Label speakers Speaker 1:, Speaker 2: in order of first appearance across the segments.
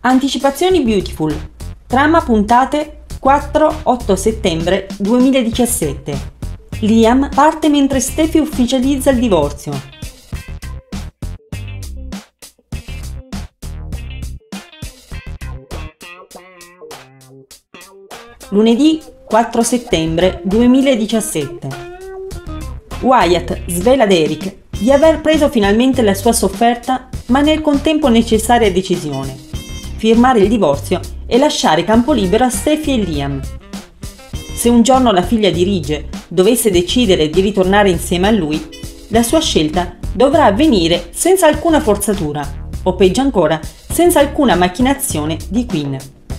Speaker 1: Anticipazioni Beautiful. Trama puntate 4-8 settembre 2017. Liam parte mentre Steffi ufficializza il divorzio. Lunedì 4 settembre 2017. Wyatt svela ad Eric di aver preso finalmente la sua sofferta ma nel contempo necessaria decisione: firmare il divorzio e lasciare campo libero a Steffi e Liam. Se un giorno la figlia di Ridge dovesse decidere di ritornare insieme a lui, la sua scelta dovrà avvenire senza alcuna forzatura, o peggio ancora, senza alcuna macchinazione di Quinn.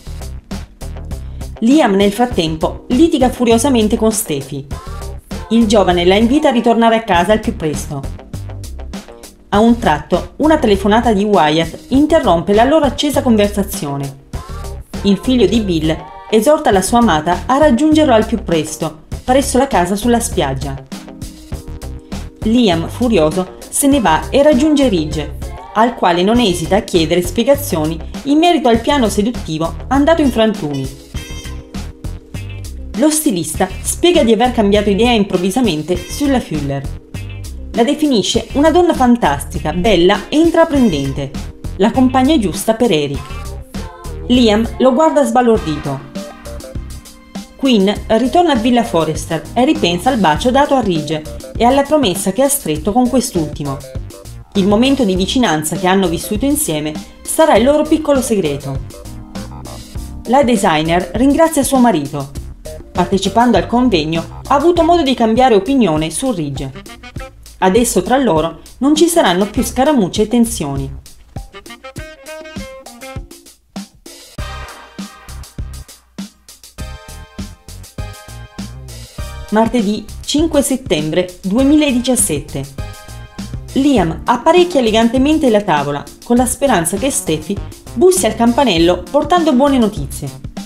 Speaker 1: Liam nel frattempo litiga furiosamente con Steffi. Il giovane la invita a ritornare a casa al più presto. A un tratto, una telefonata di Wyatt interrompe la loro accesa conversazione. Il figlio di Bill esorta la sua amata a raggiungerlo al più presto, presso la casa sulla spiaggia. Liam, furioso, se ne va e raggiunge Ridge, al quale non esita a chiedere spiegazioni in merito al piano seduttivo andato in frantumi. Lo stilista spiega di aver cambiato idea improvvisamente sulla Fuller. La definisce una donna fantastica, bella e intraprendente, la compagna giusta per Eric. Liam lo guarda sbalordito. Quinn ritorna a Villa Forrester e ripensa al bacio dato a Ridge e alla promessa che ha stretto con quest'ultimo. Il momento di vicinanza che hanno vissuto insieme sarà il loro piccolo segreto. La designer ringrazia suo marito. Partecipando al convegno ha avuto modo di cambiare opinione su Ridge. Adesso tra loro non ci saranno più scaramucce e tensioni. Martedì 5 settembre 2017. Liam apparecchia elegantemente la tavola con la speranza che Steffi bussi al campanello portando buone notizie.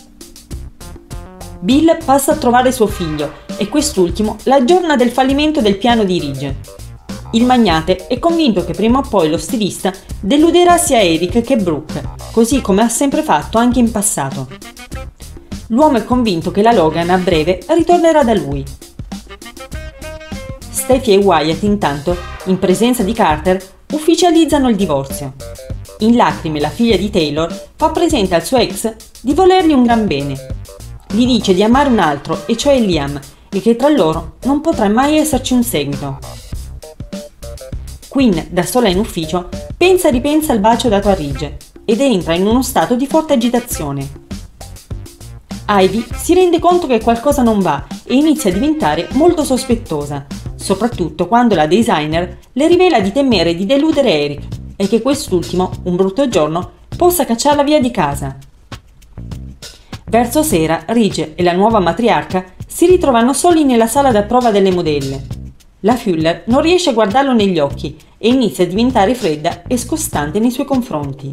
Speaker 1: Bill passa a trovare suo figlio e quest'ultimo l'aggiorna del fallimento del piano di Ridge. Il magnate è convinto che prima o poi lo stilista deluderà sia Eric che Brooke, così come ha sempre fatto anche in passato. L'uomo è convinto che la Logan a breve ritornerà da lui. Steffi e Wyatt intanto, in presenza di Carter, ufficializzano il divorzio. In lacrime la figlia di Taylor fa presente al suo ex di volergli un gran bene. Gli dice di amare un altro, e cioè Liam, e che tra loro non potrà mai esserci un seguito. Quinn, da sola in ufficio, pensa e ripensa al bacio dato a Ridge ed entra in uno stato di forte agitazione. Ivy si rende conto che qualcosa non va e inizia a diventare molto sospettosa, soprattutto quando la designer le rivela di temere di deludere Eric e che quest'ultimo, un brutto giorno, possa cacciarla via di casa. Verso sera, Ridge e la nuova matriarca si ritrovano soli nella sala da prova delle modelle. La Fuller non riesce a guardarlo negli occhi e inizia a diventare fredda e scostante nei suoi confronti.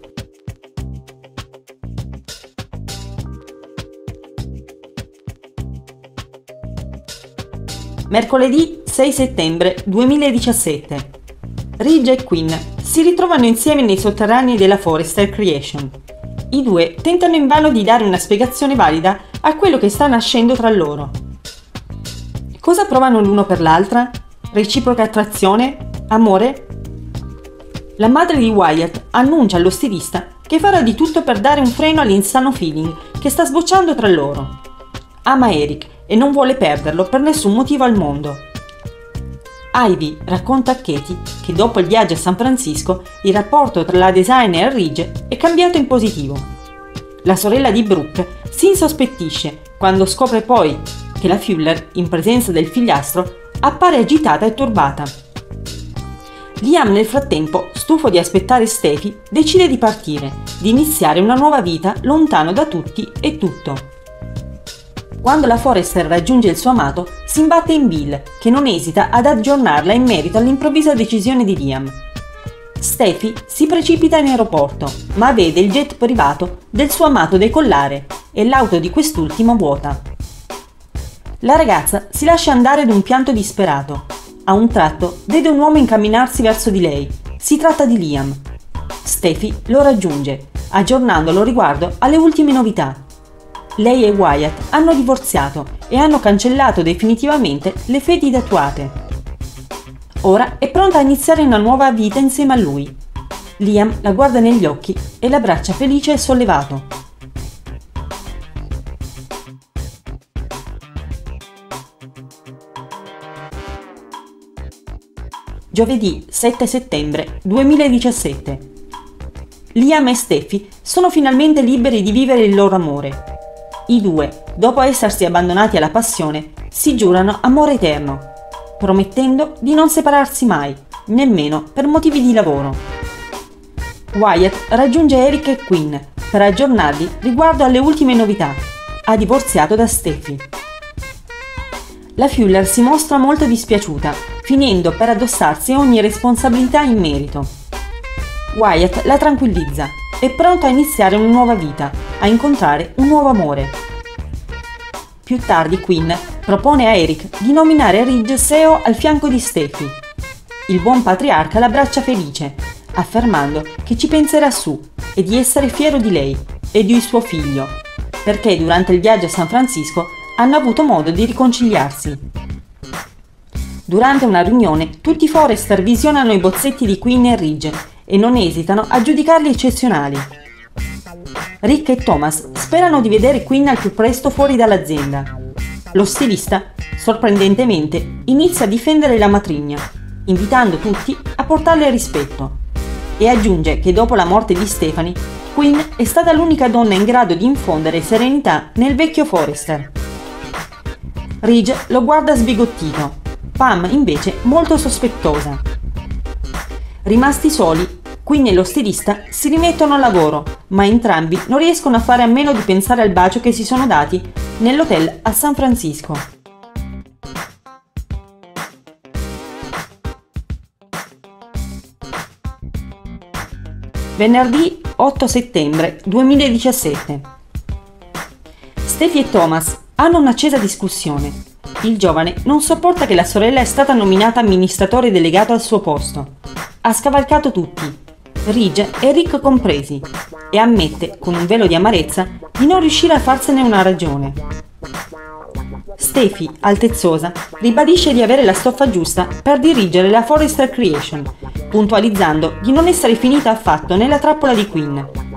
Speaker 1: Mercoledì 6 settembre 2017. Ridge e Quinn si ritrovano insieme nei sotterranei della Forrester Creation. I due tentano invano di dare una spiegazione valida a quello che sta nascendo tra loro. Cosa provano l'uno per l'altra? Reciproca attrazione? Amore? La madre di Wyatt annuncia allo stilista che farà di tutto per dare un freno all'insano feeling che sta sbocciando tra loro. Ama Eric e non vuole perderlo per nessun motivo al mondo. Ivy racconta a Katie che dopo il viaggio a San Francisco il rapporto tra la designer e Ridge è cambiato in positivo. La sorella di Brooke si insospettisce quando scopre poi che la Fuller, in presenza del figliastro, appare agitata e turbata. Liam nel frattempo, stufo di aspettare Steffi, decide di partire, di iniziare una nuova vita lontano da tutti e tutto. Quando la Forrester raggiunge il suo amato, si imbatte in Bill, che non esita ad aggiornarla in merito all'improvvisa decisione di Liam. Steffi si precipita in aeroporto, ma vede il jet privato del suo amato decollare e l'auto di quest'ultimo vuota. La ragazza si lascia andare ad un pianto disperato. A un tratto vede un uomo incamminarsi verso di lei. Si tratta di Liam. Steffi lo raggiunge, aggiornandolo riguardo alle ultime novità. Lei e Wyatt hanno divorziato e hanno cancellato definitivamente le fedi tatuate. Ora è pronta a iniziare una nuova vita insieme a lui. Liam la guarda negli occhi e l'abbraccia felice e sollevato. Giovedì 7 settembre 2017. Liam e Steffi sono finalmente liberi di vivere il loro amore. I due, dopo essersi abbandonati alla passione, si giurano amore eterno, promettendo di non separarsi mai, nemmeno per motivi di lavoro. Wyatt raggiunge Eric e Quinn per aggiornarli riguardo alle ultime novità. Ha divorziato da Steffi. La Fuller si mostra molto dispiaciuta, finendo per addossarsi ogni responsabilità in merito. Wyatt la tranquillizza, è pronto a iniziare una nuova vita, a incontrare un nuovo amore. Più tardi Quinn propone a Eric di nominare Ridge CEO al fianco di Steffi. Il buon patriarca l'abbraccia felice, affermando che ci penserà su e di essere fiero di lei e di suo figlio, perché durante il viaggio a San Francisco hanno avuto modo di riconciliarsi. Durante una riunione, tutti i Forrester visionano i bozzetti di Quinn e Ridge e non esitano a giudicarli eccezionali. Rick e Thomas sperano di vedere Quinn al più presto fuori dall'azienda. Lo stilista, sorprendentemente, inizia a difendere la matrigna, invitando tutti a portarle rispetto, e aggiunge che dopo la morte di Stephanie, Quinn è stata l'unica donna in grado di infondere serenità nel vecchio Forrester. Ridge lo guarda sbigottito, Pam invece molto sospettosa. Rimasti soli, Quinn e lo stilista si rimettono al lavoro, ma entrambi non riescono a fare a meno di pensare al bacio che si sono dati nell'hotel a San Francisco. Venerdì 8 settembre 2017. Steffi e Thomas hanno un'accesa discussione. Il giovane non sopporta che la sorella è stata nominata amministratore delegato al suo posto. Ha scavalcato tutti, Ridge e Rick compresi, e ammette con un velo di amarezza di non riuscire a farsene una ragione. Steffi, altezzosa, ribadisce di avere la stoffa giusta per dirigere la Forrester Creation, puntualizzando di non essere finita affatto nella trappola di Quinn.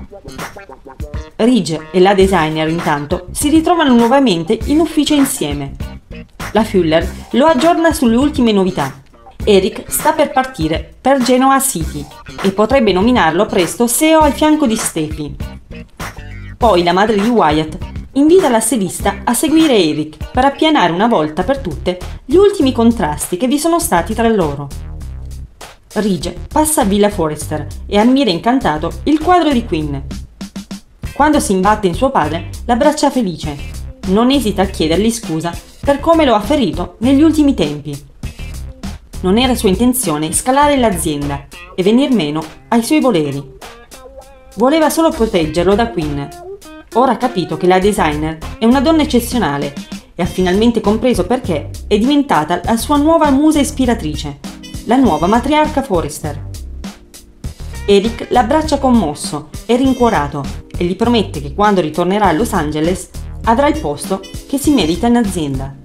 Speaker 1: Ridge e la designer intanto si ritrovano nuovamente in ufficio insieme. La Fuller lo aggiorna sulle ultime novità. Eric sta per partire per Genoa City e potrebbe nominarlo presto CEO al fianco di Steffi. Poi la madre di Wyatt invita la stilista a seguire Eric per appianare una volta per tutte gli ultimi contrasti che vi sono stati tra loro. Ridge passa a Villa Forrester e ammira incantato il quadro di Quinn. Quando si imbatte in suo padre, l'abbraccia felice. Non esita a chiedergli scusa per come lo ha ferito negli ultimi tempi. Non era sua intenzione scalare l'azienda e venir meno ai suoi voleri. Voleva solo proteggerlo da Quinn. Ora ha capito che la designer è una donna eccezionale e ha finalmente compreso perché è diventata la sua nuova musa ispiratrice, la nuova matriarca Forrester. Eric l'abbraccia commosso e rincuorato e gli promette che quando ritornerà a Los Angeles avrà il posto che si merita in azienda.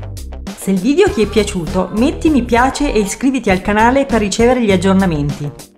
Speaker 1: Se il video ti è piaciuto, metti mi piace e iscriviti al canale per ricevere gli aggiornamenti.